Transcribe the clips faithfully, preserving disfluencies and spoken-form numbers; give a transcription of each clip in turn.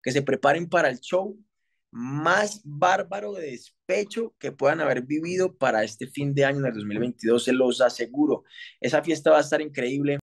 que se preparen para el show más bárbaro de despecho que puedan haber vivido para este fin de año en el dos mil veintidós, se los aseguro. Esa fiesta va a estar increíble.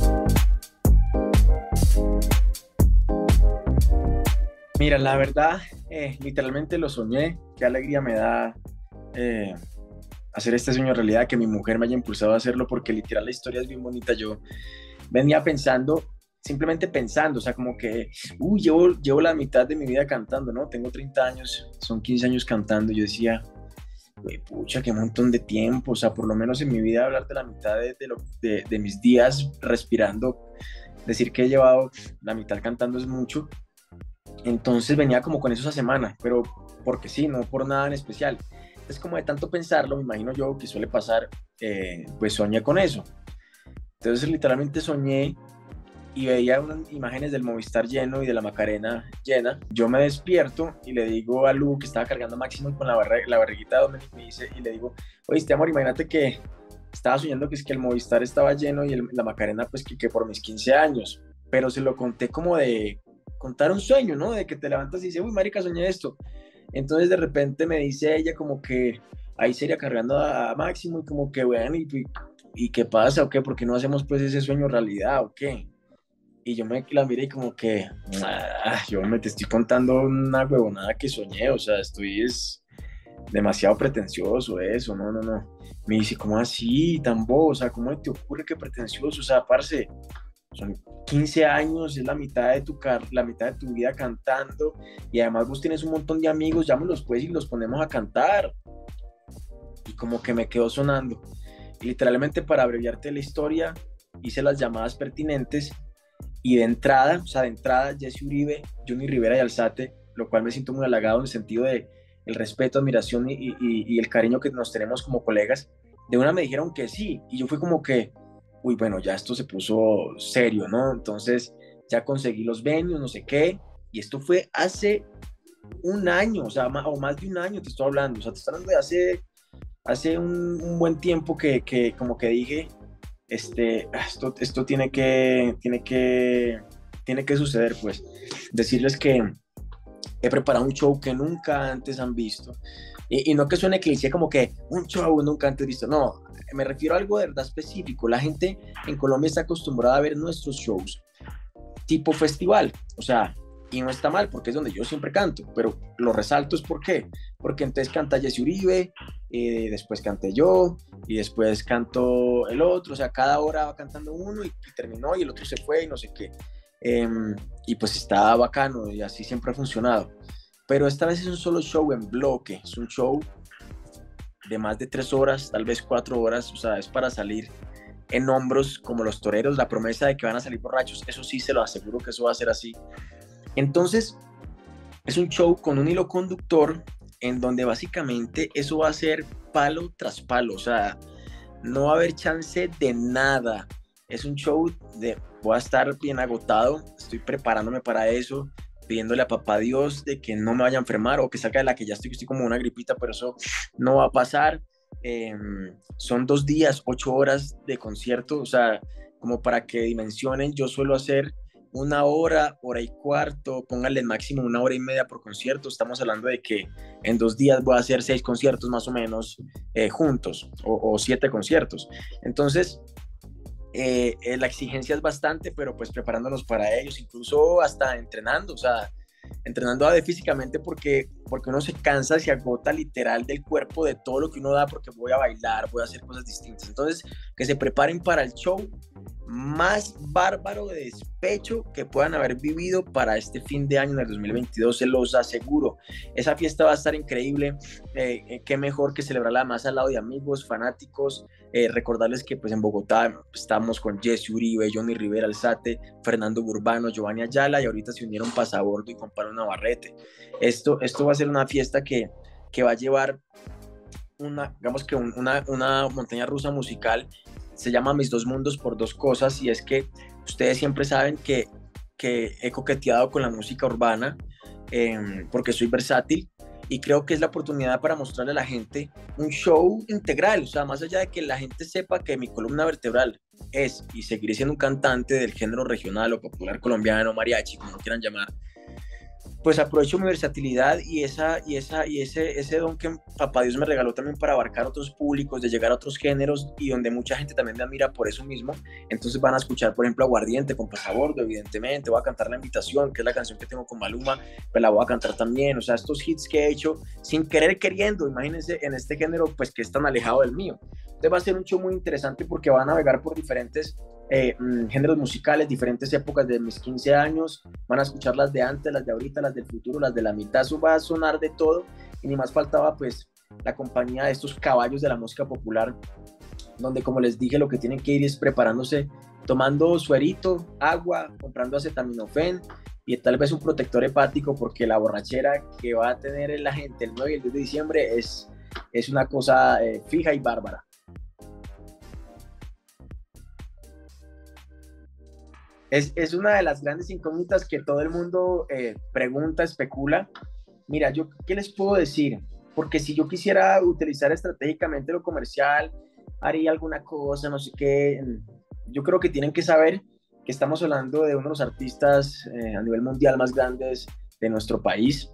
Mira, la verdad, eh, literalmente lo soñé. Qué alegría me da eh, hacer este sueño realidad, que mi mujer me haya impulsado a hacerlo, porque literal la historia es bien bonita. Yo venía pensando, simplemente pensando, o sea, como que, uy, llevo, llevo la mitad de mi vida cantando, ¿no? Tengo treinta años, son quince años cantando. Yo decía, güey, pucha, qué montón de tiempo, o sea, por lo menos en mi vida hablar de la mitad de, de, lo, de, de mis días respirando, decir que he llevado la mitad cantando es mucho. Entonces venía como con eso esa semana, pero porque sí, no por nada en especial. Es como de tanto pensarlo, me imagino yo que suele pasar, eh, pues soñé con eso. Entonces literalmente soñé y veía unas imágenes del Movistar lleno y de la Macarena llena. Yo me despierto y le digo a Lu, que estaba cargando a Máximo con la, barri la barriguita de Dominic, me dice, y le digo, oíste, amor, imagínate que estaba soñando que es que el Movistar estaba lleno y el, la Macarena, pues que, que por mis quince años, pero se lo conté como de contar un sueño, ¿no? De que te levantas y dices, uy, marica, soñé esto. Entonces de repente me dice ella como que ahí sería cargando a, a Máximo y como que, bueno, ¿y, y, ¿y qué pasa o qué? ¿Por qué no hacemos pues ese sueño realidad o qué? Y yo me la miré y como que, ah, yo me te estoy contando una huevonada que soñé, o sea, estoy es demasiado pretencioso eso, no, no, no. Me dice, ¿cómo así, tan bobo? O sea, ¿cómo te ocurre que pretencioso? O sea, parce, son quince años, es la mitad de tu car la mitad de tu vida cantando, y además vos tienes un montón de amigos, llámalos pues y los ponemos a cantar. Y como que me quedó sonando. Y literalmente, para abreviarte la historia, hice las llamadas pertinentes y de entrada, o sea, de entrada, Jesse Uribe, Johnny Rivera y Alzate, lo cual me siento muy halagado en el sentido de el respeto, admiración y, y, y el cariño que nos tenemos como colegas, de una me dijeron que sí, y yo fui como que, uy, bueno, ya esto se puso serio, ¿no? Entonces ya conseguí los venues, no sé qué, y esto fue hace un año, o sea, más, o más de un año te estoy hablando, o sea, te estoy hablando de hace, hace un, un buen tiempo que, que como que dije, este, esto, esto tiene que, tiene que, tiene que suceder, pues. Decirles que he preparado un show que nunca antes han visto, y, y no que suene cliché como que un show nunca antes visto, no, me refiero a algo de verdad específico. La gente en Colombia está acostumbrada a ver nuestros shows tipo festival, o sea, y no está mal porque es donde yo siempre canto, pero lo resalto es por qué, porque entonces canta Jesse Uribe, eh, después canté yo, y después canto el otro, o sea, cada hora va cantando uno y, y terminó y el otro se fue y no sé qué, eh, y pues está bacano y así siempre ha funcionado. Pero esta vez es un solo show en bloque, es un show de más de tres horas, tal vez cuatro horas, o sea, es para salir en hombros como los toreros, la promesa de que van a salir borrachos, eso sí se lo aseguro que eso va a ser así. Entonces, es un show con un hilo conductor en donde básicamente eso va a ser palo tras palo, o sea, no va a haber chance de nada. Es un show de, voy a estar bien agotado, estoy preparándome para eso, pidiéndole a papá Dios de que no me vaya a enfermar o que salga de la que ya estoy, que estoy como una gripita, pero eso no va a pasar. Eh, son dos días, ocho horas de concierto, o sea, como para que dimensionen, yo suelo hacer una hora, hora y cuarto, pónganle máximo una hora y media por concierto. Estamos hablando de que en dos días voy a hacer seis conciertos más o menos eh, juntos, o, o siete conciertos. Entonces, eh, eh, la exigencia es bastante, pero pues preparándonos para ellos, incluso hasta entrenando, o sea, entrenando a físicamente porque, porque uno se cansa, se agota literal del cuerpo, de todo lo que uno da, porque voy a bailar, voy a hacer cosas distintas. Entonces, que se preparen para el show más bárbaro de despecho que puedan haber vivido para este fin de año en el dos mil veintidós, se los aseguro. Esa fiesta va a estar increíble, eh, eh, qué mejor que celebrarla más al lado de amigos, fanáticos, eh, recordarles que pues en Bogotá estamos con Jesse Uribe, Johnny Rivera, Alzate, Fernando Burbano, Giovanni Ayala, y ahorita se unieron Pasabordo y Pablo Navarrete. Esto, esto va a ser una fiesta que, que va a llevar una, digamos que un, una, una montaña rusa musical. Se llama Mis Dos Mundos por dos cosas, y es que ustedes siempre saben que, que he coqueteado con la música urbana eh, porque soy versátil, y creo que es la oportunidad para mostrarle a la gente un show integral, o sea, más allá de que la gente sepa que mi columna vertebral es y seguiré siendo un cantante del género regional o popular colombiano, mariachi, como lo quieran llamar, pues aprovecho mi versatilidad y, esa, y, esa, y ese, ese don que papá Dios me regaló también para abarcar otros públicos, de llegar a otros géneros y donde mucha gente también me admira por eso mismo. Entonces van a escuchar, por ejemplo, Aguardiente con Pasabordo, evidentemente, voy a cantar La Invitación, que es la canción que tengo con Maluma, pues la voy a cantar también. O sea, estos hits que he hecho sin querer queriendo, imagínense en este género pues que es tan alejado del mío. Entonces va a ser un show muy interesante porque va a navegar por diferentes eh, géneros musicales, diferentes épocas de mis quince años, van a escuchar las de antes, las de ahorita, las del futuro, las de la mitad, eso va a sonar de todo y ni más faltaba pues la compañía de estos caballos de la música popular, donde como les dije lo que tienen que ir es preparándose, tomando suerito, agua, comprando acetaminofén y tal vez un protector hepático porque la borrachera que va a tener la gente el nueve y el diez de diciembre es, es una cosa eh, fija y bárbara. Es, es una de las grandes incógnitas que todo el mundo eh, pregunta, especula. Mira, yo, ¿qué les puedo decir? Porque si yo quisiera utilizar estratégicamente lo comercial, haría alguna cosa, no sé qué. Yo creo que tienen que saber que estamos hablando de uno de los artistas eh, a nivel mundial más grandes de nuestro país,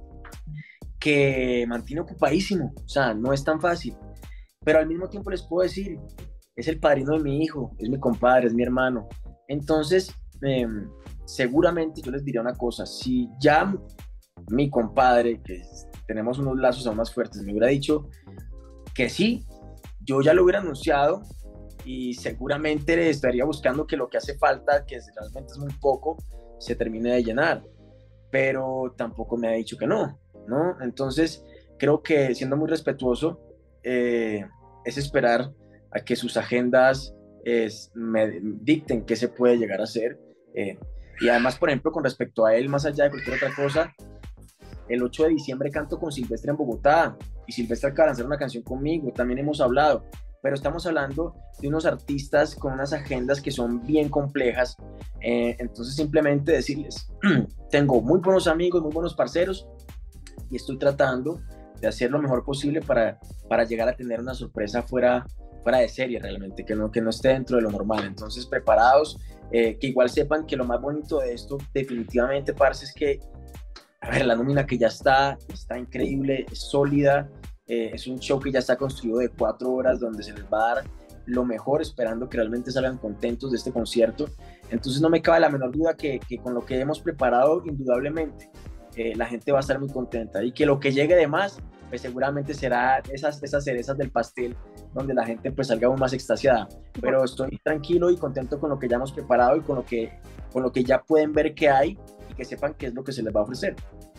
que mantiene ocupadísimo, o sea, no es tan fácil. Pero al mismo tiempo les puedo decir, es el padrino de mi hijo, es mi compadre, es mi hermano. Entonces, eh, seguramente yo les diría una cosa, si ya mi compadre, que tenemos unos lazos aún más fuertes, me hubiera dicho que sí, yo ya lo hubiera anunciado y seguramente estaría buscando que lo que hace falta, que realmente es muy poco, se termine de llenar, pero tampoco me ha dicho que no, ¿no? Entonces, creo que siendo muy respetuoso, eh, es esperar a que sus agendas es, me dicten qué se puede llegar a hacer. Eh, y además, por ejemplo, con respecto a él, más allá de cualquier otra cosa, el ocho de diciembre canto con Silvestre en Bogotá y Silvestre acaba de lanzar una canción conmigo, también hemos hablado, pero estamos hablando de unos artistas con unas agendas que son bien complejas, eh, entonces simplemente decirles, tengo muy buenos amigos, muy buenos parceros y estoy tratando de hacer lo mejor posible para, para llegar a tener una sorpresa fuera fuera de serie realmente, que no, que no esté dentro de lo normal. Entonces, preparados, eh, que igual sepan que lo más bonito de esto definitivamente, parce, es que, a ver, la nómina que ya está, está increíble, es sólida, eh, es un show que ya está construido de cuatro horas, donde se les va a dar lo mejor, esperando que realmente salgan contentos de este concierto. Entonces, no me cabe la menor duda que, que con lo que hemos preparado, indudablemente, eh, la gente va a estar muy contenta y que lo que llegue de más, pues seguramente será esas, esas cerezas del pastel donde la gente pues salga aún más extasiada, pero estoy tranquilo y contento con lo que ya hemos preparado y con lo que, con lo que ya pueden ver que hay y que sepan qué es lo que se les va a ofrecer.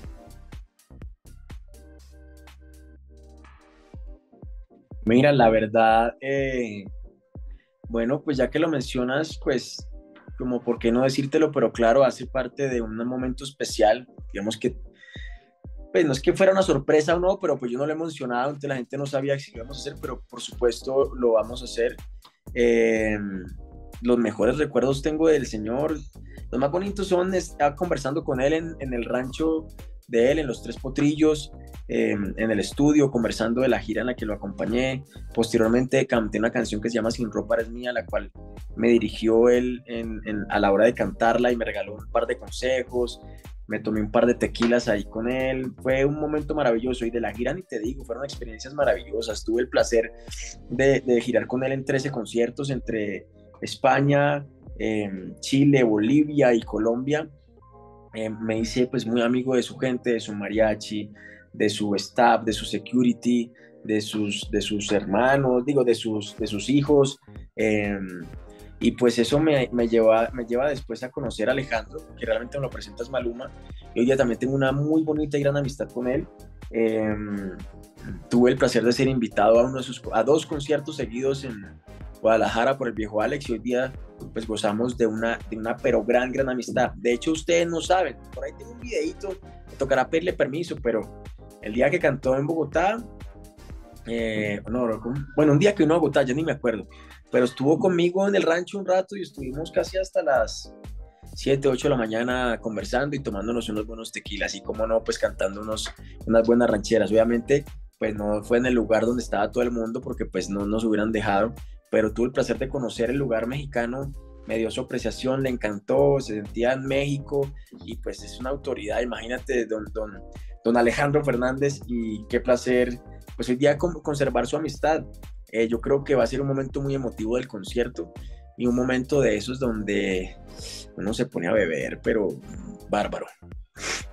Mira, la verdad, eh, bueno, pues ya que lo mencionas, pues como por qué no decírtelo, pero claro, hace parte de un momento especial, digamos que pues no es que fuera una sorpresa o no, pero pues yo no lo he mencionado, entonces la gente no sabía si lo íbamos a hacer, pero por supuesto lo vamos a hacer. Eh, los mejores recuerdos tengo del señor, los más bonitos son estar conversando con él en, en el rancho de él, en Los Tres Potrillos, eh, en el estudio, conversando de la gira en la que lo acompañé. Posteriormente canté una canción que se llama Sin ropa eres mía, la cual me dirigió él en, en, a la hora de cantarla y me regaló un par de consejos. Me tomé un par de tequilas ahí con él, fue un momento maravilloso y de la gira ni te digo, fueron experiencias maravillosas, tuve el placer de, de girar con él en trece conciertos entre España, eh, Chile, Bolivia y Colombia. Eh, me hice pues muy amigo de su gente, de su mariachi, de su staff, de su security, de sus, de sus hermanos, digo, de sus, de sus hijos. Eh, y pues eso me, me, lleva, me lleva después a conocer a Alejandro, que realmente me lo presenta es Maluma. Y hoy día también tengo una muy bonita y gran amistad con él. Eh, tuve el placer de ser invitado a, uno de sus, a dos conciertos seguidos en Guadalajara por el viejo Alex y hoy día pues gozamos de una, de una pero gran, gran amistad. De hecho, ustedes no saben, por ahí tengo un videito, me tocará pedirle permiso, pero el día que cantó en Bogotá, eh, no, bueno, un día que vino a Bogotá, ya ni me acuerdo, pero estuvo conmigo en el rancho un rato y estuvimos casi hasta las siete, ocho de la mañana conversando y tomándonos unos buenos tequilas y como no, pues cantando unos, unas buenas rancheras. Obviamente, pues no fue en el lugar donde estaba todo el mundo porque pues no nos hubieran dejado, pero tuve el placer de conocer el lugar mexicano me dio su apreciación, le encantó, se sentía en México y pues es una autoridad, imagínate, don, don, don Alejandro Fernández, y qué placer, pues hoy día con, conservar su amistad. Eh, yo creo que va a ser un momento muy emotivo del concierto y un momento de esos donde uno se pone a beber, pero bárbaro.